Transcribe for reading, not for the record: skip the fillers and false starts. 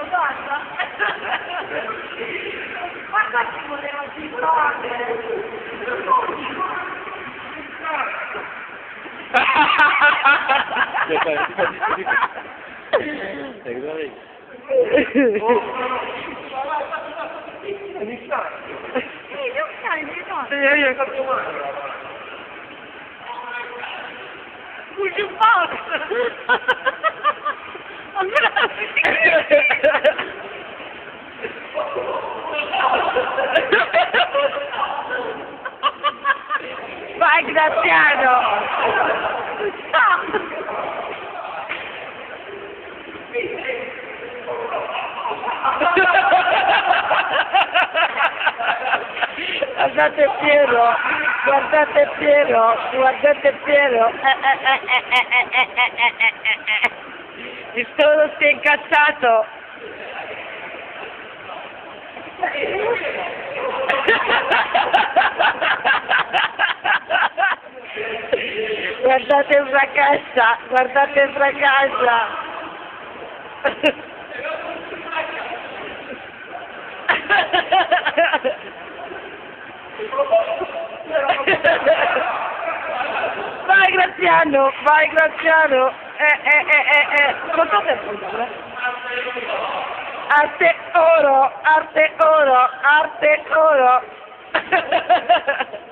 guarda. Guarda che voleva girare. Io faccio male. Push un po'! Vai Graziano! Guardate Piero, guardate Piero, guardate Piero. Il solo si è incazzato. Guardate fracassa, guardate fracassa. Vai Graziano, vai Graziano. Quanto tempo dura? Arte oro, arte oro, arte oro.